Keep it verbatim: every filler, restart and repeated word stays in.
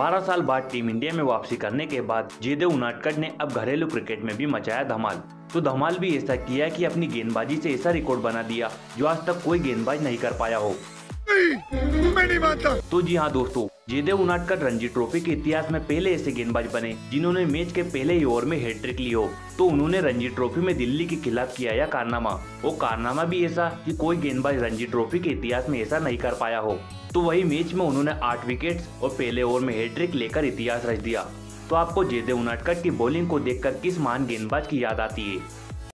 बारह साल बाद टीम इंडिया में वापसी करने के बाद जयदेव उनादकट ने अब घरेलू क्रिकेट में भी मचाया धमाल। तो धमाल भी ऐसा किया कि अपनी गेंदबाजी से ऐसा रिकॉर्ड बना दिया जो आज तक कोई गेंदबाज नहीं कर पाया हो। नहीं, मैं नहीं मानता। तो जी हाँ दोस्तों, जयदेव उनादकट रणजी ट्रॉफी के इतिहास में पहले ऐसे गेंदबाज बने जिन्होंने मैच के पहले ही ओवर में हैट्रिक ली हो। तो उन्होंने रणजी ट्रॉफी में दिल्ली के खिलाफ किया यह कारनामा, वो कारनामा भी ऐसा कि कोई गेंदबाज रणजी ट्रॉफी के इतिहास में ऐसा नहीं कर पाया हो। तो वही मैच में उन्होंने आठ विकेट्स और पहले ओवर में हैट्रिक लेकर इतिहास रच दिया। तो आपको जयदेव उनादकट की बॉलिंग को देखकर किस महान गेंदबाज की याद आती है?